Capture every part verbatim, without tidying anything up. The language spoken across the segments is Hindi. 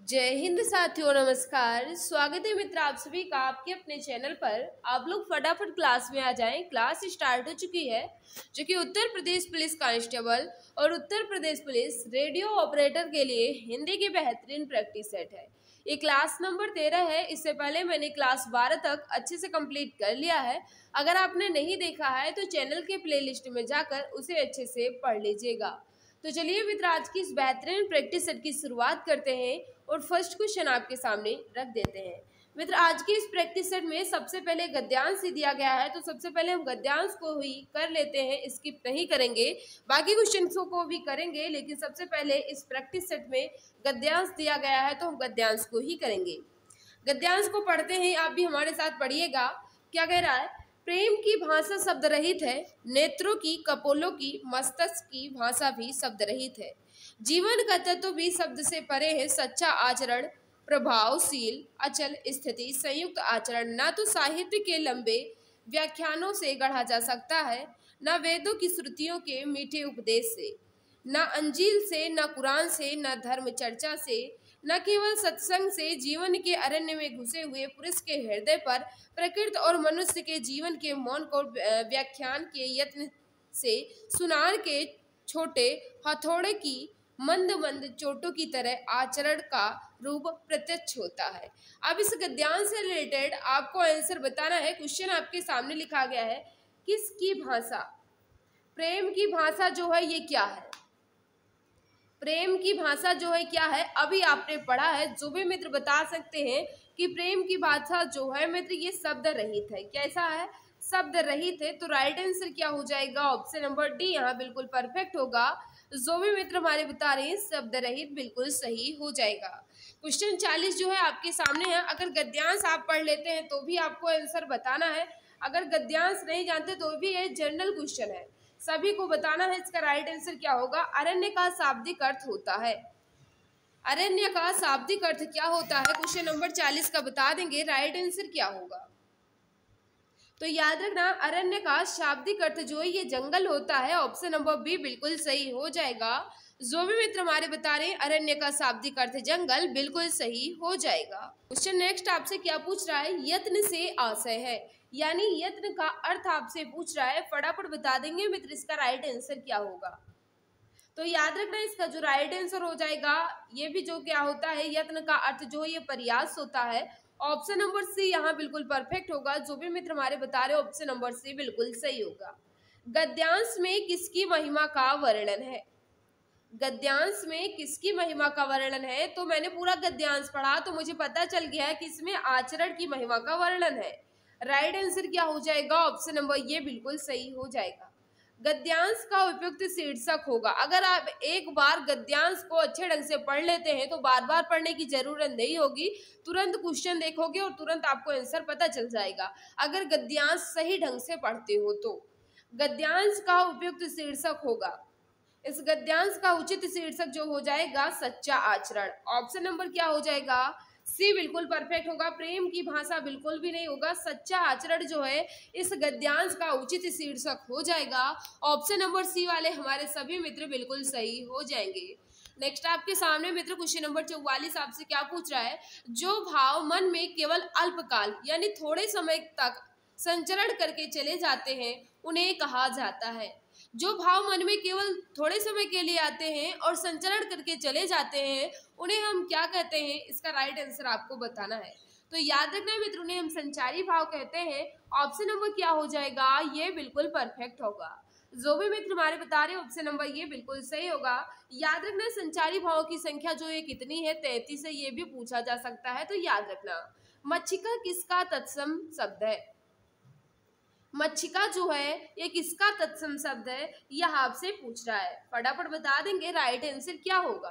जय हिंद साथियों, नमस्कार। स्वागत है मित्र आप सभी का आपके अपने चैनल पर। आप लोग फटाफट क्लास में आ जाएं। क्लास स्टार्ट हो चुकी है, जो कि उत्तर प्रदेश पुलिस कांस्टेबल और Uttar Pradesh police radio operator के लिए हिंदी की बेहतरीन प्रैक्टिस सेट है। ये क्लास नंबर तेरह है। इससे पहले मैंने क्लास बारह तक अच्छे से कंप्लीट कर लिया है। अगर आपने नहीं देखा है तो चैनल के प्ले लिस्ट में जाकर उसे अच्छे से पढ़ लीजिएगा। तो चलिए मित्र, आज की इस बेहतरीन प्रैक्टिस सेट की शुरुआत करते हैं और फर्स्ट क्वेश्चन आपके सामने रख देते हैं। मित्र, आज की इस प्रैक्टिस सेट में सबसे पहले गद्यांश ही दिया गया है, तो सबसे पहले हम गद्यांश को ही कर लेते हैं, स्किप नहीं करेंगे। बाकी क्वेश्चंसों को भी करेंगे, लेकिन सबसे पहले इस प्रैक्टिस सेट में गद्यांश दिया गया है तो हम गद्यांश को ही करेंगे। गद्यांश को पढ़ते हैं, आप भी हमारे साथ पढ़िएगा। क्या कह रहा है? प्रेम की भाषा शब्द रहित है, नेत्रों की, कपोलों की, मस्तिष्क की भाषा भी शब्द रहित है। जीवन का तत्व भी शब्द से परे है। सच्चा आचरण, प्रभावशील, अचल स्थिति, संयुक्त आचरण न तो साहित्य के लंबे व्याख्यानों से गढ़ा जा सकता है, न वेदों की श्रुतियों के मीठे उपदेश से, न अंजील से, न कुरान से, न धर्म चर्चा से, न केवल सत्संग से। जीवन के अरण्य में घुसे हुए पुरुष के हृदय पर प्रकृति और मनुष्य के जीवन के मौन को व्याख्यान के यत्न से सुनार के छोटे हथौड़े की मंद मंद चोटों की तरह आचरण का रूप प्रत्यक्ष होता है। अब इस गद्यांश से रिलेटेड आपको आंसर बताना है। क्वेश्चन आपके सामने लिखा गया है, किसकी भाषा? प्रेम की भाषा जो है ये क्या है? प्रेम की भाषा जो है क्या है? अभी आपने पढ़ा है। जो भी मित्र बता सकते हैं कि प्रेम की भाषा जो है मित्र ये शब्द रहित है। कैसा है? शब्द रहित है। तो राइट आंसर क्या हो जाएगा? ऑप्शन नंबर डी यहाँ बिल्कुल परफेक्ट होगा। जो भी मित्र हमारे बता रहे हैं शब्द रहित बिल्कुल सही हो जाएगा। क्वेश्चन चालीस जो है आपके सामने है। अगर गद्यांश आप पढ़ लेते हैं तो भी आपको आंसर बताना है। अगर गद्यांश नहीं जानते तो भी ये जनरल क्वेश्चन है, सभी को बताना है। इसका राइट आंसर क्या होगा? अरण्य का शाब्दिक अर्थ होता है। अरण्य का शाब्दिक अर्थ क्या होता है? क्वेश्चन नंबर चालीस का बता देंगे। राइट आंसर क्या होगा? तो याद रखना, अरण्य का शाब्दिक अर्थ जो है ये जंगल होता है। ऑप्शन नंबर बी बिल्कुल सही हो जाएगा। जो भी मित्र हमारे बता रहे हैं अरण्य का शाब्दिक अर्थ जंगल, बिल्कुल सही हो जाएगा। क्वेश्चन नेक्स्ट आपसे क्या पूछ रहा है? यत्न से आशय है, यानी यत्न का अर्थ आपसे पूछ रहा है। फटाफट बता देंगे मित्र इसका राइट आंसर क्या होगा। तो याद रखना, इसका जो राइट आंसर हो जाएगा ये भी जो क्या होता है, यत्न का अर्थ जो ये प्रयास होता है। ऑप्शन नंबर सी यहाँ बिल्कुल परफेक्ट होगा। जो भी मित्र हमारे बता रहे ऑप्शन नंबर सी बिल्कुल सही होगा। गद्यांश में किसकी महिमा का वर्णन है? गद्यांश में किसकी महिमा का वर्णन है? तो मैंने पूरा गद्यांश पढ़ा तो मुझे पता चल गया है कि इसमें आचरण की महिमा का वर्णन है। राइट आंसर क्या हो जाएगा? ऑप्शन नंबर ये बिल्कुल सही हो जाएगा। गद्यांश का उपयुक्त शीर्षक होगा। अगर आप एक बार गद्यांश को अच्छे ढंग से पढ़ लेते हैं तो बार बार पढ़ने की जरूरत नहीं होगी। तुरंत क्वेश्चन देखोगे और तुरंत आपको आंसर पता चल जाएगा, अगर गद्यांश सही ढंग से पढ़ते हो तो। गद्यांश का उपयुक्त शीर्षक होगा, इस गद्यांश का उचित शीर्षक जो हो जाएगा सच्चा आचरण। ऑप्शन नंबर क्या हो जाएगा? सी बिल्कुल परफेक्ट होगा। प्रेम की भाषा बिल्कुल भी नहीं होगा। सच्चा आचरण जो है इस गद्यांश का उचित शीर्षक हो जाएगा। ऑप्शन नंबर सी वाले हमारे सभी मित्र बिल्कुल सही हो जाएंगे। नेक्स्ट आपके सामने मित्र क्वेश्चन नंबर चौवालीस आपसे क्या पूछ रहा है? जो भाव मन में केवल अल्पकाल यानी थोड़े समय तक संचरण करके चले जाते हैं उन्हें कहा जाता है। जो भाव मन में केवल थोड़े समय के लिए आते हैं और संचरण करके चले जाते हैं उन्हें हम क्या कहते हैं? इसका राइट आंसर आपको बताना है। तो याद रखना मित्र, उन्हें हम संचारी भाव कहते हैं। ऑप्शन नंबर क्या हो जाएगा? ये बिल्कुल परफेक्ट होगा। जो भी मित्र हमारे बता रहे ऑप्शन नंबर ये बिल्कुल सही होगा। याद रखना, संचारी भावों की संख्या जो है कितनी है? तैंतीस है। ये भी पूछा जा सकता है, तो याद रखना। मच्छिका किसका तत्सम शब्द है? मच्छिका जो है ये किसका तत्सम शब्द है? यह आपसे पूछ रहा है। फटाफट बता देंगे राइट आंसर क्या होगा।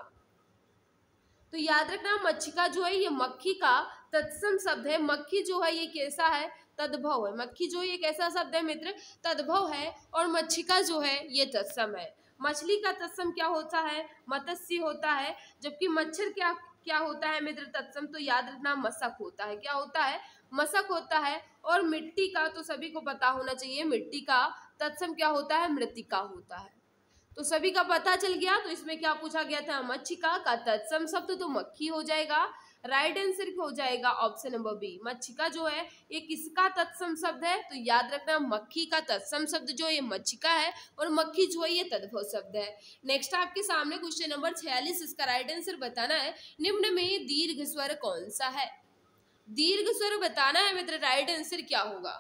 तो याद रखना, मच्छिका जो है ये मक्खी का तत्सम शब्द है। मक्खी जो है ये कैसा है? तद्भव है। मक्खी जो ये कैसा शब्द है मित्र? तद्भव है। और मच्छिका जो है ये तत्सम है। मछली का तत्सम क्या होता है? मत्स्य होता है। जबकि मच्छर क्या क्या होता है मित्र तत्सम? तो याद रखना मशक होता है। क्या होता है? मशक होता है। और मिट्टी का तो सभी को पता होना चाहिए, मिट्टी का तत्सम क्या होता है? मृत्तिका होता है। तो सभी का पता चल गया। तो इसमें क्या पूछा गया था, मच्छिका का तत्सम शब्द तो मक्खी हो जाएगा। राइट आंसर हो जाएगा ऑप्शन नंबर बी। मच्छिका जो है ये किसका तत्सम शब्द है, तो याद रखना मक्खी का तत्सम शब्द जो ये मच्छिका है और मक्खी जो है ये तद्भव शब्द है। नेक्स्ट आपके सामने क्वेश्चन नंबर छियालीस, इसका राइट आंसर बताना है। निम्न में दीर्घ स्वर कौन सा है, दीर्घ स्वर बताना है मित्र। राइट आंसर क्या होगा,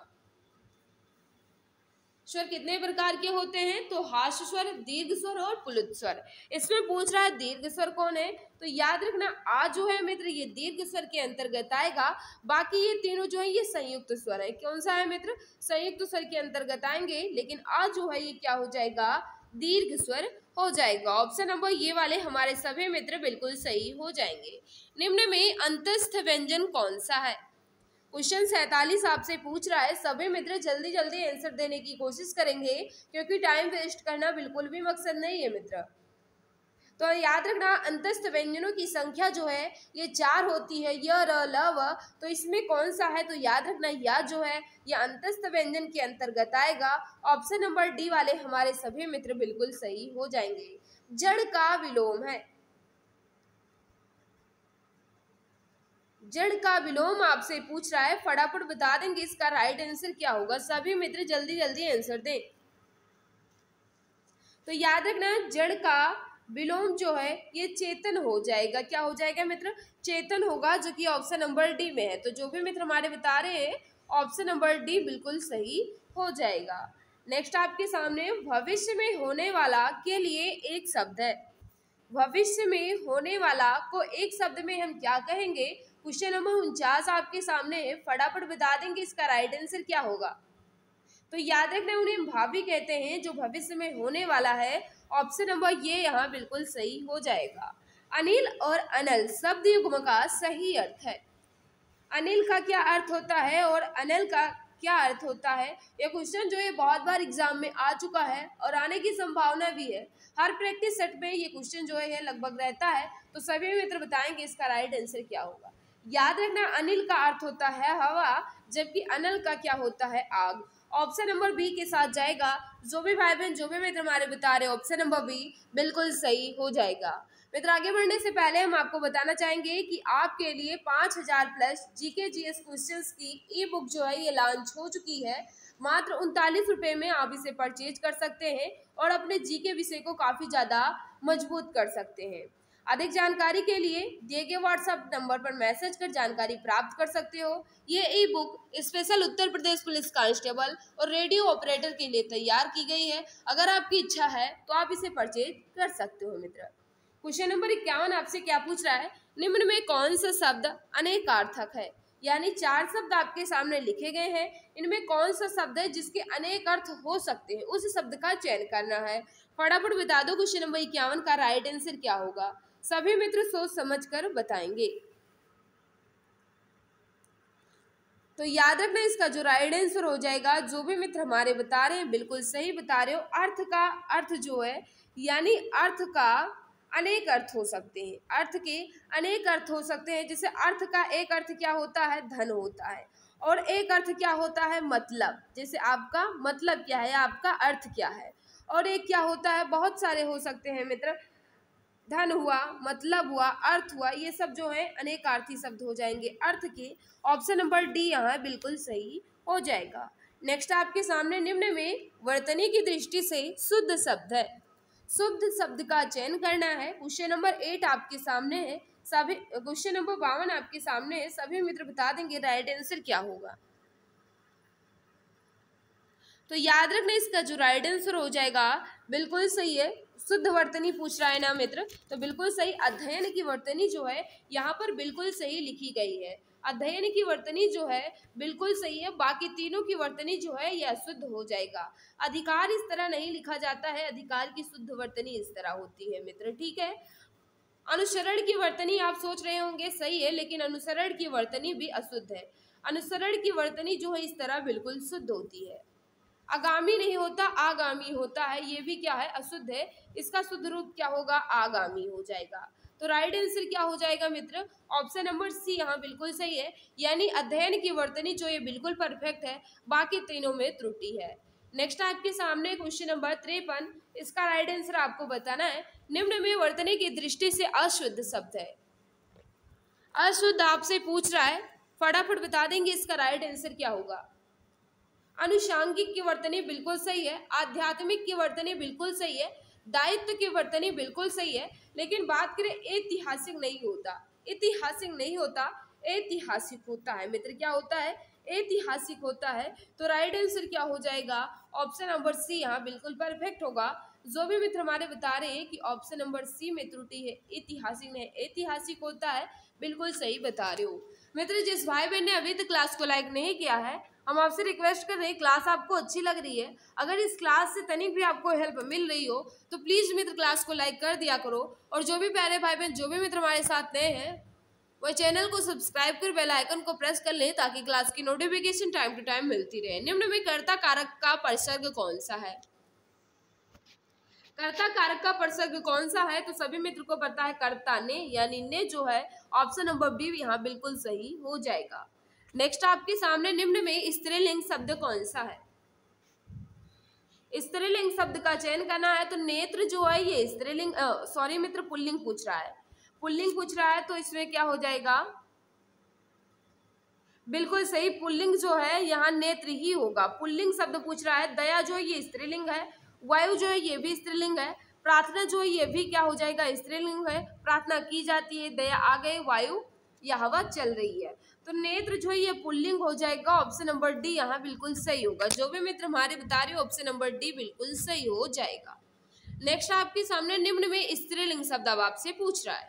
स्वर कितने प्रकार के होते हैं, तो हास्य स्वर, दीर्घ स्वर और पुलुत स्वर। इसमें पूछ रहा है दीर्घ स्वर कौन है, तो याद रखना आ जो है मित्र ये दीर्घ स्वर के अंतर्गत आएगा। बाकी ये तीनों जो है ये संयुक्त स्वर है। कौन सा है मित्र, संयुक्त स्वर के अंतर्गत आएंगे, लेकिन आ जो है ये क्या हो जाएगा, दीर्घ स्वर हो जाएगा। ऑप्शन नंबर ये वाले हमारे सभी मित्र बिल्कुल सही हो जाएंगे। निम्न में अंतस्थ व्यंजन कौन सा है, क्वेश्चन सैतालीस आपसे पूछ रहा है। सभी मित्र जल्दी जल्दी आंसर देने की कोशिश करेंगे क्योंकि टाइम वेस्ट करना बिल्कुल भी मकसद नहीं है मित्र। तो याद रखना अंतस्थ व्यंजनों की संख्या जो है ये चार होती है, य र ल व। तो इसमें कौन सा है, तो याद रखना या जो है ये अंतस्थ व्यंजन के अंतर्गत आएगा। ऑप्शन नंबर डी वाले हमारे सभी मित्र बिल्कुल सही हो जाएंगे। जड़ का विलोम है, जड़ का विलोम आपसे पूछ रहा है, फटाफट बता देंगे इसका राइट आंसर क्या होगा। सभी मित्र जल्दी जल्दी आंसर दें। तो याद रखना जड़ का विलोम जो है ये चेतन हो जाएगा। क्या हो जाएगा मित्र, चेतन होगा, जो कि ऑप्शन नंबर डी में है। तो जो भी मित्र हमारे बता रहे हैं ऑप्शन नंबर डी बिल्कुल सही हो जाएगा। नेक्स्ट आपके सामने भविष्य में होने वाला के लिए एक शब्द है, भविष्य में होने वाला को एक शब्द में हम क्या कहेंगे। क्वेश्चन नंबर उनचास आपके सामने है, फटाफट बता देंगे इसका राइट आंसर क्या होगा। तो याद रखना उन्हें भावी कहते हैं जो भविष्य में होने वाला है। ऑप्शन नंबर ये यहाँ बिल्कुल सही हो जाएगा। अनिल और अनल शब्द युग्म का सही अर्थ है, अनिल का क्या अर्थ होता है और अनल का क्या अर्थ होता है। यह क्वेश्चन जो है बहुत बार एग्जाम में आ चुका है और आने की संभावना भी है। हर प्रैक्टिस सेट में ये क्वेश्चन जो है लगभग रहता है। तो सभी मित्र बताएंगे इसका राइट आंसर क्या होगा। याद रखना अनिल का अर्थ होता है हवा, जबकि अनल का क्या होता है, आग। ऑप्शन नंबर बी के साथ जाएगा। जो भी भाई बहन जो भी मित्र हमारे बता रहे ऑप्शन नंबर बी बिल्कुल सही हो जाएगा। मित्र आगे बढ़ने से पहले हम आपको बताना चाहेंगे कि आपके लिए पाँच हजार प्लस जीके जीएस क्वेश्चंस की ई बुक जो है ये लॉन्च हो चुकी है। मात्र उनतालीस रुपये में आप इसे परचेज कर सकते हैं और अपने जीके विषय को काफ़ी ज़्यादा मजबूत कर सकते हैं। अधिक जानकारी के लिए दिए गए व्हाट्सएप नंबर पर मैसेज कर जानकारी प्राप्त कर सकते हो। ये e book special Uttar Pradesh police constable और रेडियो ऑपरेटर के लिए तैयार की गई है। अगर आपकी इच्छा है तो आप इसे परचेज कर सकते हो मित्र। क्वेश्चन नंबर इक्यावन आपसे क्या पूछ रहा है, निम्न में कौन सा शब्द अनेकार्थक है। यानी चार शब्द आपके सामने लिखे गए हैं, इनमें कौन सा शब्द है जिसके अनेक अर्थ हो सकते हैं, उस शब्द का चयन करना है। फटाफट बता दो क्वेश्चन नंबर इक्यावन का राइट आंसर क्या होगा। सभी मित्र सोच समझकर बताएंगे। तो याद रखना इसका जो राइट आंसर हो जाएगा, जो भी मित्र हमारे बता रहे हैं बिल्कुल सही बता रहे हो। अर्थ का अर्थ जो है यानी अर्थ का अनेक अर्थ हो सकते हैं, अर्थ के अनेक अर्थ हो सकते हैं। जैसे अर्थ का एक अर्थ क्या होता है, धन होता है, और एक अर्थ क्या होता है, मतलब। जैसे आपका मतलब क्या है, आपका अर्थ क्या है, और एक क्या होता है, बहुत सारे हो सकते हैं मित्र। धन हुआ, मतलब हुआ, अर्थ हुआ, ये सब जो है अनेकार्थी शब्द हो जाएंगे अर्थ के। ऑप्शन नंबर डी यहाँ बिल्कुल सही हो जाएगा। नेक्स्ट आपके सामने निम्न में वर्तनी की दृष्टि से शुद्ध शब्द है, शुद्ध शब्द का चयन करना है। क्वेश्चन नंबर एट आपके सामने है, सभी क्वेश्चन नंबर बावन आपके सामने है। सभी मित्र बता देंगे राइट आंसर क्या होगा। तो याद रखना इसका जो राइट आंसर हो जाएगा बिल्कुल सही है। शुद्ध वर्तनी पूछ रहा है ना मित्र, तो बिल्कुल सही अध्ययन की वर्तनी जो है यहाँ पर बिल्कुल सही लिखी गई है। अध्ययन की वर्तनी जो है बिल्कुल सही है, बाकी तीनों की वर्तनी जो है यह अशुद्ध हो जाएगा। अधिकार इस तरह नहीं लिखा जाता है, अधिकार की शुद्ध वर्तनी इस तरह होती है मित्र, ठीक है। अनुसरण की वर्तनी आप सोच रहे होंगे सही है, लेकिन अनुसरण की वर्तनी भी अशुद्ध है। अनुसरण की वर्तनी जो है इस तरह बिल्कुल शुद्ध होती है। आगामी नहीं होता, आगामी होता है, ये भी क्या है, अशुद्ध है। इसका शुद्ध रूप क्या होगा, आगामी हो जाएगा। तो राइट आंसर क्या हो जाएगा मित्र, ऑप्शन नंबर सी यहाँ बिल्कुल सही है। यानी अध्ययन की वर्तनी जो ये बिल्कुल परफेक्ट है, बाकी तीनों में त्रुटि है। नेक्स्ट आपके सामने क्वेश्चन नंबर तिरपन, इसका राइट आंसर आपको बताना है। निम्न में वर्तनी की दृष्टि से अशुद्ध शब्द है। अशुद्ध आपसे पूछ रहा है, फटाफट बता देंगे इसका राइट आंसर क्या होगा। अनुषांगिक की वर्तनी बिल्कुल सही है, आध्यात्मिक की वर्तनी बिल्कुल सही है, दायित्व की वर्तनी बिल्कुल सही है, लेकिन बात करें ऐतिहासिक नहीं होता, ऐतिहासिक नहीं होता, ऐतिहासिक होता है मित्र। क्या होता है? ऐतिहासिक होता है। तो राइट आंसर क्या हो जाएगा? ऑप्शन नंबर सी यहाँ बिल्कुल परफेक्ट होगा। जो भी मित्र हमारे बता रहे हैं कि ऑप्शन नंबर सी में त्रुटि है, ऐतिहासिक नहीं, ऐतिहासिक होता है, बिल्कुल सही बता रहे हो मित्र। जिस भाई बहन ने अभी तक क्लास को लाइक नहीं किया है, हम आपसे रिक्वेस्ट कर रहे हैं, क्लास आपको अच्छी लग रही है, अगर इस क्लास से तनिक भी आपको हेल्प मिल रही हो तो प्लीज मित्र क्लास को लाइक कर दिया करो। और जो भी प्यारे भाई बहन, जो भी मित्र हमारे साथ नए हैं, वह चैनल को सब्सक्राइब कर बेल आइकन को प्रेस कर लें ताकि क्लास की नोटिफिकेशन टाइम टू टाइम मिलती रहे। निम्न में कर्ता कारक का प्रसर्ग कौन सा है? कर्ता कारक का प्रसर्ग कौन सा है? तो सभी मित्र को पता है, कर्ता ने, यानी ने जो है। ऑप्शन नंबर बी यहाँ बिल्कुल सही हो जाएगा। नेक्स्ट आपके सामने, निम्न में स्त्रीलिंग शब्द कौन सा है? स्त्रीलिंग शब्द का चयन करना है। तो नेत्र जो है ये स्त्रीलिंग, सॉरी मित्र पुल्लिंग पूछ रहा है, पुल्लिंग पूछ रहा है, तो इसमें क्या हो जाएगा? बिल्कुल सही, पुल्लिंग जो है यहाँ नेत्र ही होगा। पुल्लिंग शब्द पूछ रहा है। दया जो है ये स्त्रीलिंग है, वायु जो है ये भी स्त्रीलिंग है, प्रार्थना जो है ये भी क्या हो जाएगा? स्त्रीलिंग है। प्रार्थना की जाती है, दया आ गए, वायु या हवा चल रही है। तो नेत्र जो है ये पुल्लिंग हो जाएगा। ऑप्शन नंबर डी यहाँ बिल्कुल सही होगा। जो भी मित्र हमारे बता रहे हो, ऑप्शन नंबर डी बिल्कुल सही हो जाएगा। नेक्स्ट आपके सामने, निम्न में स्त्रीलिंग शब्द अब आपसे पूछ रहा है,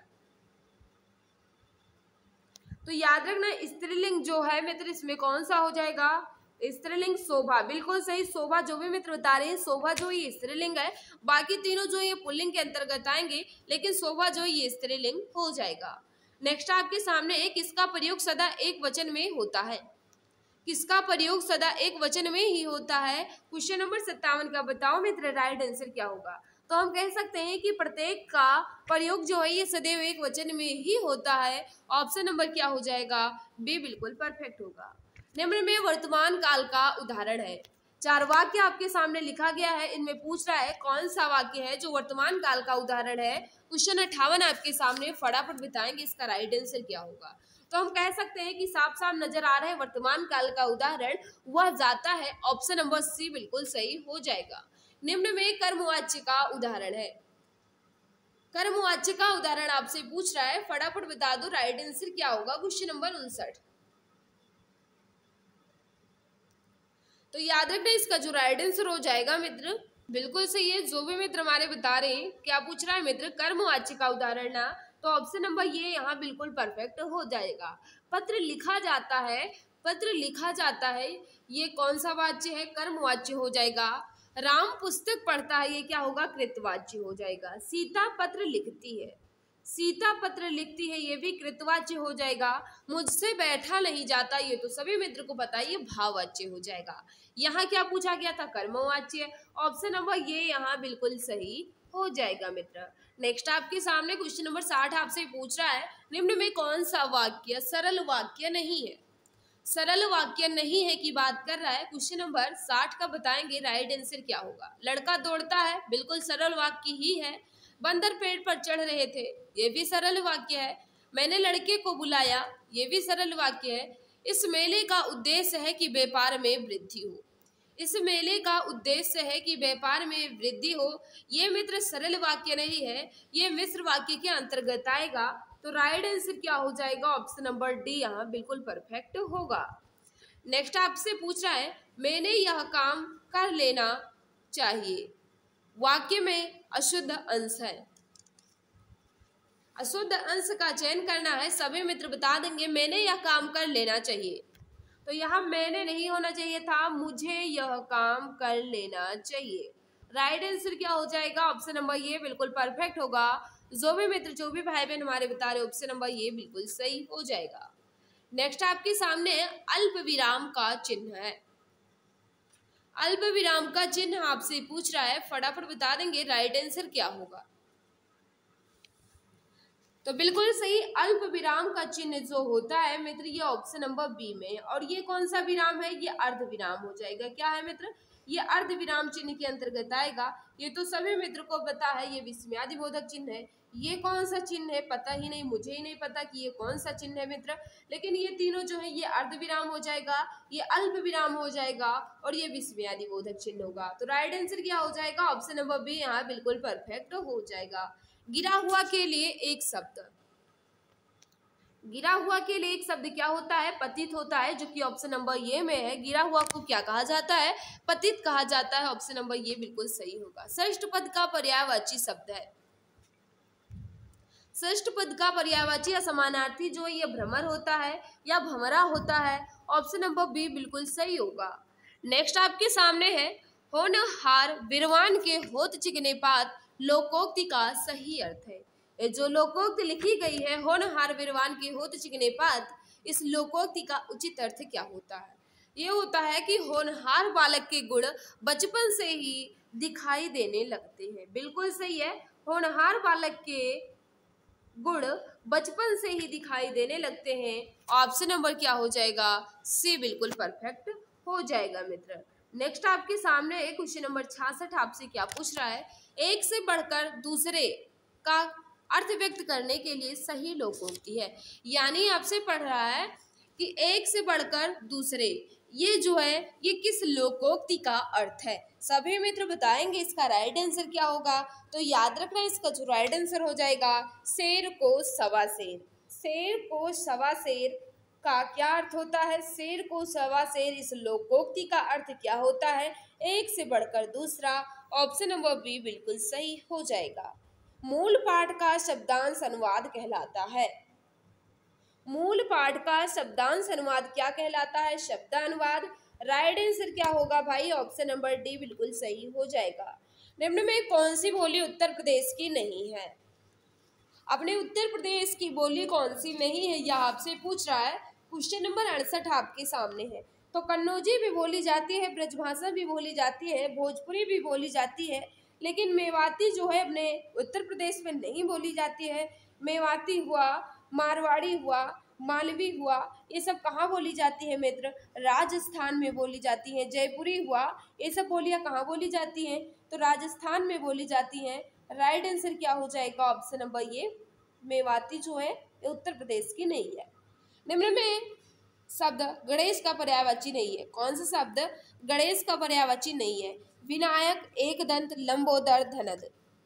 तो याद रखना स्त्रीलिंग जो है मित्र इसमें कौन सा हो जाएगा? स्त्रीलिंग शोभा, बिल्कुल सही। शोभा जो भी मित्र बता रहे हैं, शोभा जो ये स्त्रीलिंग है, बाकी तीनों जो ये पुल्लिंग के अंतर्गत आएंगे, लेकिन शोभा जो ये स्त्रीलिंग हो जाएगा। नेक्स्ट आपके सामने एक, किसका प्रयोग सदा एक वचन में होता है? किसका प्रयोग सदा एक वचन में ही होता है? क्वेश्चन नंबर सत्तावन का बताओ मित्र राइट आंसर क्या होगा? तो हम कह सकते हैं कि प्रत्येक का प्रयोग जो है ये सदैव एक वचन में ही होता है। ऑप्शन नंबर क्या हो जाएगा? बी बिल्कुल परफेक्ट होगा। निम्न में वर्तमान काल का उदाहरण है। चार वाक्य आपके सामने लिखा गया है, इनमें पूछ रहा है कौन सा वाक्य है जो वर्तमान काल का उदाहरण है। क्वेश्चन अट्ठावन आपके सामने, फटाफट बताएंगे इसका राइट आंसर क्या होगा। तो हम कह सकते हैं कि साफ साफ नजर आ रहा है वर्तमान काल का उदाहरण वह जाता है। ऑप्शन नंबर सी बिल्कुल सही हो जाएगा। निम्न में कर्मवाच्य का उदाहरण है। कर्मवाच्य का उदाहरण आपसे पूछ रहा है, फटाफट बता दो राइट आंसर क्या होगा। क्वेश्चन नंबर उनसठ, तो याद रखना इसका जो राइट आंसर हो जाएगा मित्र बिल्कुल सही है। जो भी मित्र हमारे बता रहे हैं, क्या पूछ रहा है मित्र? कर्मवाच्य का उदाहरण ना, तो ऑप्शन नंबर ये यहाँ बिल्कुल परफेक्ट हो जाएगा। पत्र लिखा जाता है, पत्र लिखा जाता है, ये कौन सा वाच्य है? कर्मवाच्य हो जाएगा। राम पुस्तक पढ़ता है, ये क्या होगा? कृतवाच्य हो जाएगा। सीता पत्र लिखती है, सीता पत्र लिखती है, ये भी कृतवाच्य हो जाएगा। मुझसे बैठा नहीं जाता, ये तो सभी मित्र को पता है, ये भाववाच्य हो जाएगा। यहाँ क्या पूछा गया था? कर्मवाच्य। ऑप्शन नंबर ये यहाँ बिल्कुल सही हो जाएगा मित्र। नेक्स्ट आपके सामने क्वेश्चन नंबर साठ आपसे पूछ रहा है, निम्न में कौन सा वाक्य सरल वाक्य नहीं है? सरल वाक्य नहीं है की बात कर रहा है। क्वेश्चन नंबर साठ का बताएंगे राइट आंसर क्या होगा। लड़का दौड़ता है, बिल्कुल सरल वाक्य ही है। बंदर पेड़ पर चढ़ रहे थे, ये भी सरल वाक्य है। मैंने लड़के को बुलाया, ये भी सरल वाक्य है। इस मेले का उद्देश्य है कि व्यापार में वृद्धि हो, इस मेले का उद्देश्य है कि व्यापार में वृद्धि हो, ये मित्र सरल वाक्य नहीं है, ये मिश्र वाक्य के अंतर्गत आएगा। तो राइट आंसर क्या हो जाएगा? ऑप्शन नंबर डी यहाँ बिल्कुल परफेक्ट होगा। नेक्स्ट आपसे पूछ रहा है, मैंने यह काम कर लेना चाहिए, वाक्य में अशुद्ध अंश है। अशुद्ध अंश का चयन करना है। सभी मित्र बता देंगे मैंने यह काम कर लेना चाहिए, तो यहाँ मैंने नहीं होना चाहिए था, मुझे यह काम कर लेना चाहिए। राइट आंसर क्या हो जाएगा? ऑप्शन नंबर ये बिल्कुल परफेक्ट होगा। जो भी मित्र, जो भी भाई बहन हमारे बता रहे, ऑप्शन नंबर ये बिल्कुल सही हो जाएगा। नेक्स्ट आपके सामने अल्प विराम का चिन्ह है। अल्प विराम का चिन्ह आपसे पूछ रहा है, फटाफट बता देंगे राइट आंसर क्या होगा। तो बिल्कुल सही, अल्प विराम का चिन्ह जो होता है मित्र ये ऑप्शन नंबर बी में, और ये कौन सा विराम है? ये अर्ध विराम हो जाएगा। क्या है मित्र? ये अर्ध विराम चिन्ह के अंतर्गत आएगा। ये तो सभी मित्र को पता है, ये विस्मयादि बोधक चिन्ह है। ये कौन सा चिन्ह है पता ही नहीं, मुझे ही नहीं पता कि ये कौन सा चिन्ह है मित्र। लेकिन ये तीनों जो है ये अर्ध विराम हो जाएगा, ये अल्प विराम हो जाएगा और ये विस्मयादि बोधक चिन्ह होगा। तो राइट आंसर क्या हो जाएगा? ऑप्शन नंबर बी यहाँ बिल्कुल परफेक्ट हो जाएगा। गिरा हुआ के लिए एक शब्द, गिरा हुआ के लिए एक शब्द क्या होता है? पतित होता है, जो कि ऑप्शन नंबर ये में है। गिरा हुआ को क्या कहा जाता है? पतित कहा जाता है। ऑप्शन नंबर ये बिल्कुल सही होगा। षष्ठ पद का पर्यायवाची शब्द है। षष्ठ पद का पर्यायवाची असमानार्थी जो ये भ्रमर होता है या भमरा होता है। ऑप्शन नंबर बी बिल्कुल सही होगा। नेक्स्ट आपके सामने है होनहार विरवान के होत चिकने पात लोकोक्ति का सही अर्थ है। ये जो लोकोक्ति लिखी गई है होनहार विरवान के होत चिकने पात, इस लोकोक्ति का उचित अर्थ क्या होता है? ये होता है कि होनहार बालक के गुण बचपन से ही दिखाई देने लगते हैं। बिल्कुल सही है, होनहार बालक के गुण बचपन से ही दिखाई देने लगते हैं। ऑप्शन नंबर क्या हो जाएगा? सी बिल्कुल परफेक्ट हो जाएगा मित्र। नेक्स्ट आपके सामने है क्वेश्चन नंबर छियासठ। आपसे क्या पूछ रहा है? एक से बढ़कर दूसरे का अर्थ व्यक्त करने के लिए सही लोकोक्ति है। यानी आपसे पढ़ रहा है कि एक से बढ़कर दूसरे, ये जो है ये किस लोकोक्ति का अर्थ है। सभी मित्र बताएंगे इसका राइट आंसर क्या होगा। तो याद रखना इसका जो राइट आंसर हो जाएगा शेर को सवा शेर। शेर को सवा शेर का क्या अर्थ होता है? शेर को सवा शेर, इस लोकोक्ति का अर्थ क्या होता है? एक से बढ़कर दूसरा। ऑप्शन नंबर बी बिल्कुल सही हो जाएगा। मूल पाठ का शब्दांश अनुवाद कहलाता है। मूल पाठ का शब्दांश अनुवाद क्या कहलाता है? शब्दानुवाद। राइट आंसर क्या होगा भाई? ऑप्शन नंबर डी बिल्कुल सही हो जाएगा। निम्न में कौन सी बोली उत्तर प्रदेश की नहीं है? अपने उत्तर प्रदेश की बोली कौन सी नहीं है यह आपसे पूछ रहा है। क्वेश्चन नंबर अड़सठ आपके सामने है। तो कन्नौजी भी बोली जाती है, ब्रजभाषा भी बोली जाती है, भोजपुरी भी बोली जाती है, लेकिन मेवाती जो है अपने उत्तर प्रदेश में नहीं बोली जाती है। मेवाती हुआ, मारवाड़ी हुआ, मालवी हुआ, ये सब कहाँ बोली जाती है मित्र? राजस्थान में बोली जाती है। जयपुरी हुआ, ये सब बोलियाँ कहाँ बोली जाती हैं? तो राजस्थान में बोली जाती हैं। राइट आंसर क्या हो जाएगा? ऑप्शन नंबर ये मेवाती जो है ये उत्तर प्रदेश की नहीं है। निम्न में शब्द गणेश का पर्यायवाची नहीं है। कौन सा शब्द गणेश का पर्यायवाची नहीं है? विनायक, एक दंत, लंबोदर, धनद।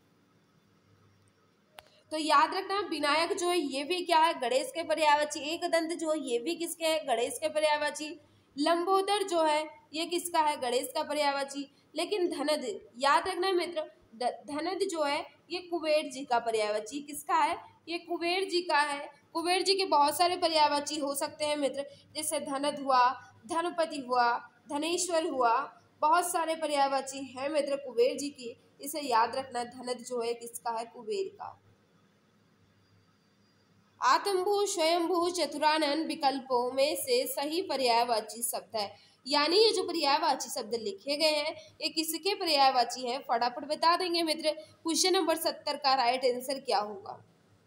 तो याद रखना विनायक जो है ये भी क्या है? गणेश के पर्यायवाची। एक दंत जो है ये भी किसके है? गणेश के पर्यायवाची। लंबोदर जो है ये किसका है? गणेश का पर्यायवाची। लेकिन धनद याद रखना मित्र, धनद जो है ये कुबेर जी का पर्यायवाची। किसका है? ये कुबेर जी का है। कुबेर जी के बहुत सारे पर्यायवाची हो सकते हैं मित्र, जैसे धनद हुआ, धनपति हुआ, धनेश्वर हुआ, बहुत सारे पर्यायवाची हैं मित्र कुबेर जी की। इसे याद रखना, धनद जो है किसका है? कुबेर का। आत्मभू, स्वयंभू, चतुरानन विकल्पों में से सही पर्यायवाची शब्द है। यानी ये जो पर्यायवाची शब्द लिखे गए हैं ये किसके पर्यायवाची हैं? फटाफट बता देंगे मित्र। क्वेश्चन नंबर सत्तर का राइट आंसर क्या होगा?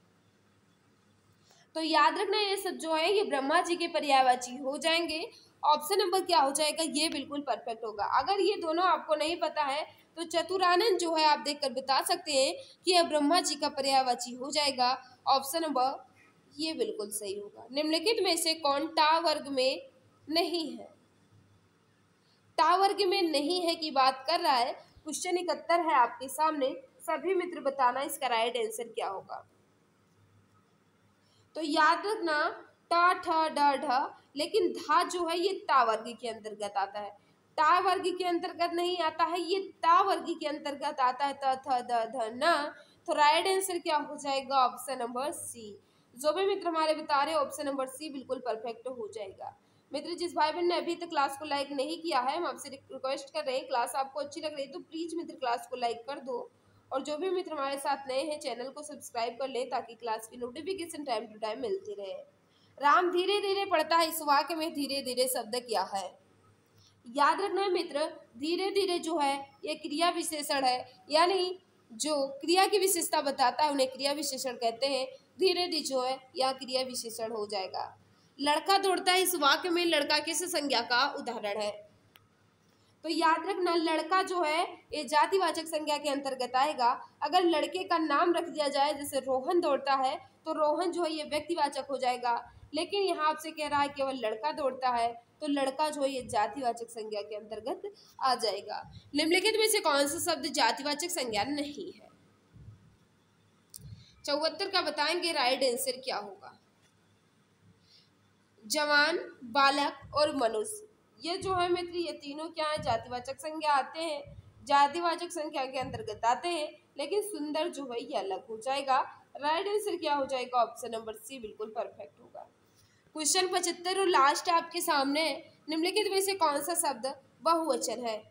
तो याद रखना ये सब जो है ये ब्रह्मा जी के पर्यायवाची हो जाएंगे। ऑप्शन नंबर क्या हो जाएगा? ये बिल्कुल परफेक्ट होगा। अगर ये दोनों आपको नहीं पता है तो चतुरानन जो है आप देखकर बता सकते हैं कि यह ब्रह्मा जी का पर्यायवाची हो जाएगा। ऑप्शन नंबर ये बिल्कुल सही होगा। निम्नलिखित में से कौन टा वर्ग में नहीं है? टा वर्ग में नहीं है की बात कर रहा है। क्वेश्चन इकहत्तर है आपके सामने। सभी मित्र बताना इसका राइट आंसर क्या होगा। तो याद रखना टा, ठ, ड, ढ, लेकिन धा जो है ये ता वर्ग के अंतर्गत आता है। टा वर्ग के अंतर्गत नहीं आता है, ये ता वर्ग के अंतर्गत आता है। त, थ, द, ध, न। तो राइट आंसर क्या हो जाएगा? Option number C. जो भी मित्र हमारे बता रहे ऑप्शन नंबर सी बिल्कुल परफेक्ट हो जाएगा। मित्र जिस भाई बहन ने अभी तक क्लास को लाइक नहीं किया है, हम आपसे रिक्वेस्ट कर रहे हैं, क्लास आपको अच्छी लग रही है तो प्लीज मित्र क्लास को लाइक कर दो। और जो भी मित्र हमारे साथ नए हैं चैनल को सब्सक्राइब कर लें ताकि क्लास की नोटिफिकेशन टाइम टू टाइम मिलती रहे। राम धीरे धीरे पढ़ता है, इस वाक्य में धीरे धीरे शब्द क्या है? याद रखना मित्र, धीरे धीरे जो है ये क्रिया विशेषण है, यानी जो क्रिया की विशेषता बताता है उन्हें क्रिया विशेषण कहते हैं। धीरे धीरे जो है यह क्रिया विशेषण हो जाएगा। लड़का दौड़ता है, इस वाक्य में लड़का किस संज्ञा का उदाहरण है? तो याद रखना लड़का जो है ये जातिवाचक संज्ञा के अंतर्गत आएगा। अगर लड़के का नाम रख दिया जाए जैसे रोहन दौड़ता है तो रोहन जो है ये व्यक्तिवाचक हो जाएगा, लेकिन यहाँ आपसे कह रहा है केवल लड़का दौड़ता है तो लड़का जो है ये जातिवाचक संज्ञा के अंतर्गत आ जाएगा। निम्नलिखित में से कौन सा शब्द जातिवाचक संज्ञा नहीं है? चौहत्तर का बताएंगे राइट आंसर क्या होगा। जवान, बालक और मनुष्य, ये जो है मित्र ये तीनों क्या है? जातिवाचक संज्ञा आते हैं, जातिवाचक संज्ञा के अंतर्गत आते हैं, लेकिन सुंदर जो है ये अलग हो जाएगा। राइट आंसर क्या हो जाएगा? ऑप्शन नंबर सी बिल्कुल परफेक्ट होगा। क्वेश्चन पचहत्तर और लास्ट आपके सामने, निम्नलिखित में से कौन सा शब्द बहुवचन है?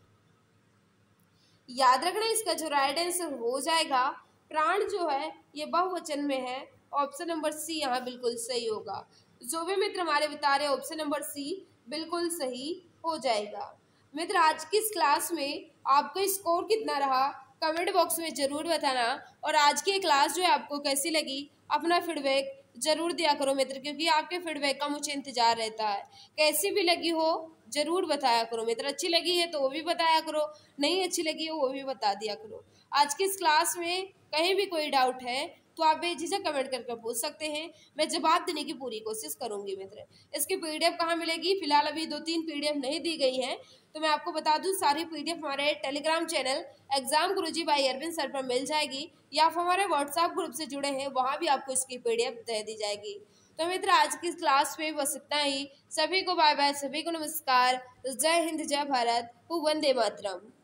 याद रखना इसका जो राइट आंसर हो जाएगा प्राण जो है ये बहुवचन में है। ऑप्शन नंबर सी यहाँ बिल्कुल सही होगा। जो भी मित्र हमारे बता रहे ऑप्शन नंबर सी बिल्कुल सही हो जाएगा। मित्र आज की इस क्लास में आपका स्कोर कितना रहा कमेंट बॉक्स में जरूर बताना, और आज की क्लास जो है आपको कैसी लगी अपना फीडबैक जरूर दिया करो मित्र, क्योंकि आपके फीडबैक का मुझे इंतजार रहता है। कैसी भी लगी हो जरूर बताया करो मित्र, अच्छी लगी है तो वो भी बताया करो, नहीं अच्छी लगी हो वो भी बता दिया करो। आज की इस क्लास में कहीं भी कोई डाउट है तो आप बेझिझक कमेंट करके पूछ सकते हैं, मैं जवाब देने की पूरी कोशिश करूंगी मित्र। इसकी पीडीएफ कहाँ मिलेगी? फिलहाल अभी दो तीन पीडीएफ नहीं दी गई हैं, तो मैं आपको बता दूं सारी पीडीएफ हमारे Telegram channel exam Guruji by Arvind sir पर मिल जाएगी, या आप हमारे व्हाट्सएप ग्रुप से जुड़े हैं वहाँ भी आपको इसकी पीडीएफ दे दी जाएगी। तो मित्र आज की क्लास में बस इतना ही। सभी को बाय बाय, सभी को नमस्कार, जय हिंद, जय भारत, वंदे मातरम।